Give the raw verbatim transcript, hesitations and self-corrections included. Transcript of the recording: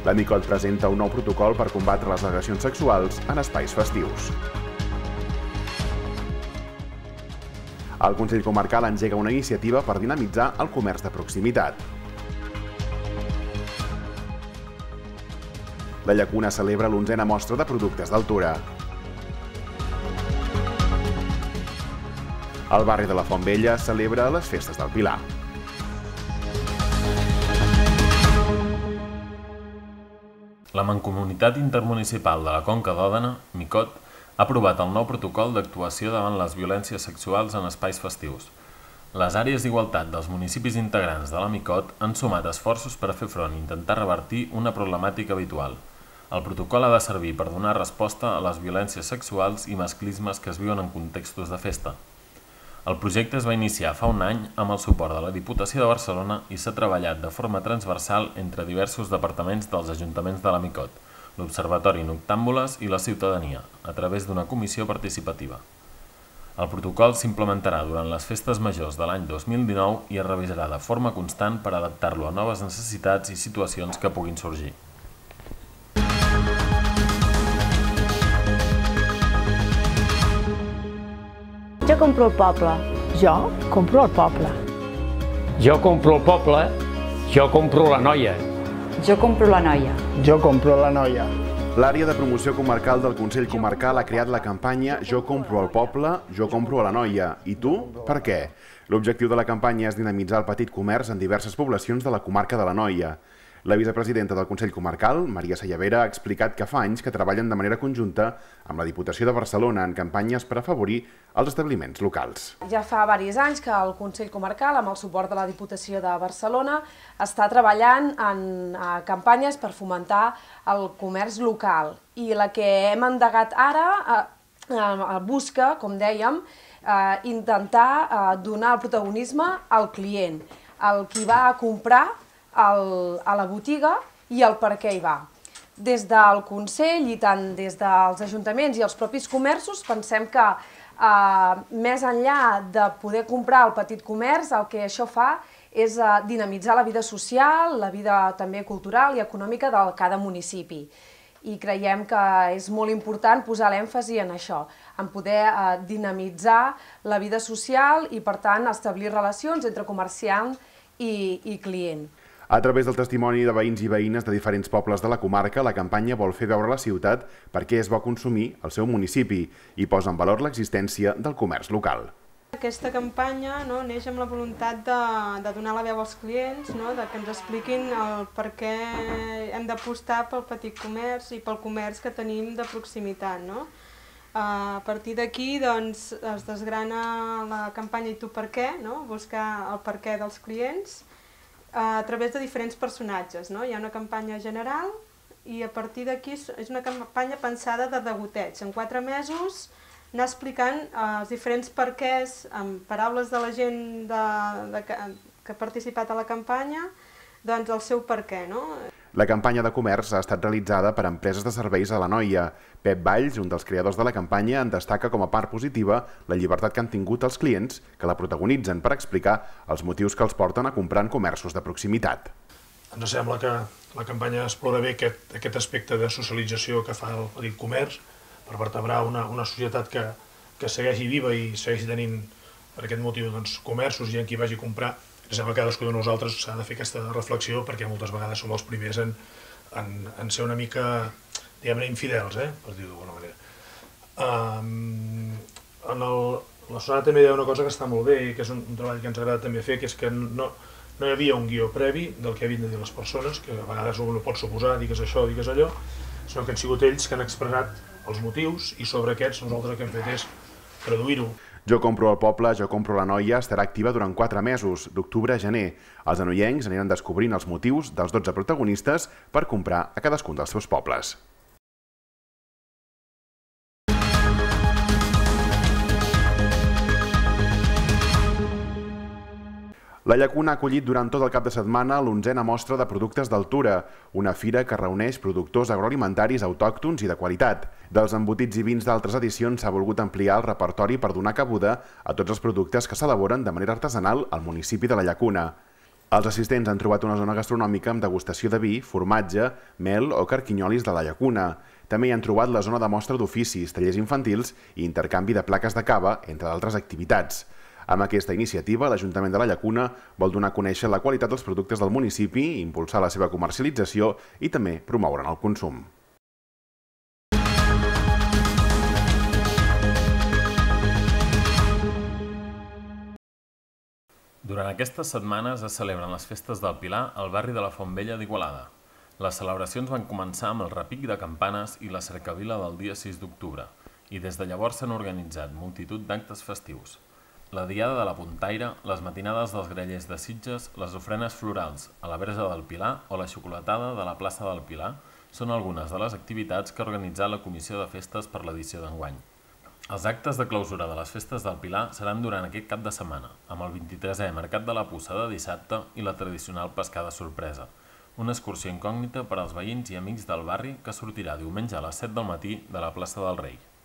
La Micot presenta un nou protocol per combatre les agressions sexuals en espais festius. El Consell Comarcal engega una iniciativa per dinamitzar el comerç de proximitat. La Llacuna celebra l'onzena mostra de productes d'altura. El barri de la Font Vella celebra les festes del Pilar. La Mancomunitat Intermunicipal de la Conca d'Òdena, Micot, ha aprovat el nou protocol d'actuació davant les violències sexuals en espais festius. Les àrees d'igualtat dels municipis integrants de la Micot han sumat esforços per a fer front i intentar revertir una problemàtica habitual. El protocol ha de servir per donar resposta a les violències sexuals i masclismes que es viuen en contextos de festa. El projecte es va iniciar fa un any amb el suport de la Diputació de Barcelona i s'ha treballat de forma transversal entre diversos departaments dels ajuntaments de la Micot, l'Observatori Noctàmbules i la ciutadania, a través d'una comissió participativa. El protocol s'implementarà durant les festes majors de l'any dos mil dinou i es revisarà de forma constant per adaptar-lo a noves necessitats i situacions que puguin sorgir. Jo compro el poble. Jo compro el poble. Jo compro el poble. Jo compro la noia. Jo compro la noia. Jo compro la noia. L'àrea de promoció comarcal del Consell Comarcal ha creat la campanya Jo compro el poble, jo compro la noia. I tu, per què? L'objectiu de la campanya és dinamitzar el petit comerç en diverses poblacions de la comarca de l'Anoia. La vicepresidenta del Consell Comarcal, Maria Sallavera, ha explicat que fa anys que treballen de manera conjunta amb la Diputació de Barcelona en campanyes per afavorir els establiments locals. Ja fa diversos anys que el Consell Comarcal, amb el suport de la Diputació de Barcelona, està treballant en campanyes per fomentar el comerç local. I la que hem endegat ara busca, com dèiem, intentar donar el protagonisme al client, al qui va a comprar a la botiga i el per què hi va. Des del Consell i tant des dels ajuntaments i els propis comerços pensem que més enllà de poder comprar al petit comerç, el que això fa és dinamitzar la vida social, la vida també cultural i econòmica de cada municipi. I creiem que és molt important posar l'èmfasi en això, en poder dinamitzar la vida social i, per tant, establir relacions entre comerciant i client. A través del testimoni de veïns i veïnes de diferents pobles de la comarca, la campanya vol fer veure a la ciutat per què es vol consumir al seu municipi i posa en valor l'existència del comerç local. Aquesta campanya neix amb la voluntat de donar la veu als clients, que ens expliquin el per què hem d'apostar pel petit comerç i pel comerç que tenim de proximitat. A partir d'aquí es desgrana la campanya I tu per què, buscar el per què dels clients, a través de diferents personatges. Hi ha una campanya general i a partir d'aquí és una campanya pensada de degoteig. En quatre mesos anar explicant els diferents perquès amb paraules de la gent que ha participat a la campanya, doncs el seu perquè. La campanya de comerç ha estat realitzada per empreses de serveis a l'Anoia. Pep Valls, un dels creadors de la campanya, en destaca com a part positiva la llibertat que han tingut els clients que la protagonitzen per explicar els motius que els porten a comprar en comerços de proximitat. Ens sembla que la campanya explora bé aquest aspecte de socialització que fa el petit comerç per vertebrar una societat que segueixi viva i segueixi tenint per aquest motiu comerços i en qui vagi a comprar. Ens sembla que cadascú de nosaltres s'ha de fer aquesta reflexió perquè moltes vegades som els primers en ser una mica, diguem-ne, infidels, per dir-ho d'alguna manera. En la Susana també hi ha una cosa que està molt bé i que és un treball que ens agrada també fer, que és que no hi havia un guió previ del que havien de dir les persones, que a vegades un pot suposar, digues això, digues allò, sinó que han sigut ells que han expressat els motius i sobre aquests nosaltres el que hem fet és traduir-ho. Jo compro el poble, jo compro la noia estarà activa durant quatre mesos, d'octubre a gener. Els anoiencs aniran descobrint els motius dels dotze protagonistes per comprar a cadascun dels seus pobles. La Llacuna ha acollit durant tot el cap de setmana l'onzena mostra de productes d'altura, una fira que reuneix productors agroalimentaris autòctons i de qualitat. Dels embotits i vins d'altres edicions s'ha volgut ampliar el repertori per donar cabuda a tots els productes que s'elaboren de manera artesanal al municipi de la Llacuna. Els assistents han trobat una zona gastronòmica amb degustació de vi, formatge, mel o carquinyolis de la llacuna. També hi han trobat la zona de mostra d'oficis, tallers infantils i intercanvi de plaques de cava, entre d'altres activitats. Amb aquesta iniciativa, l'Ajuntament de la Llacuna vol donar a conèixer la qualitat dels productes del municipi, impulsar la seva comercialització i també promoure'n el consum. Durant aquestes setmanes es celebren les festes del Pilar al barri de la Font Vella d'Igualada. Les celebracions van començar amb el repic de campanes i la cercavila del dia sis d'octubre, i des de llavors s'han organitzat multitud d'actes festius. La Diada de la Puntaire, les matinades dels grellers de Sitges, les ofrenes florals a la Verge del Pilar o la xocolatada de la plaça del Pilar són algunes de les activitats que ha organitzat la Comissió de Festes per l'edició d'enguany. Els actes de clausura de les festes del Pilar seran durant aquest cap de setmana, amb el vint-i-tresè Mercat de la Puça de dissabte i la tradicional pescada sorpresa, una excursió incògnita per als veïns i amics del barri que sortirà diumenge a les set del matí de la plaça del Rei.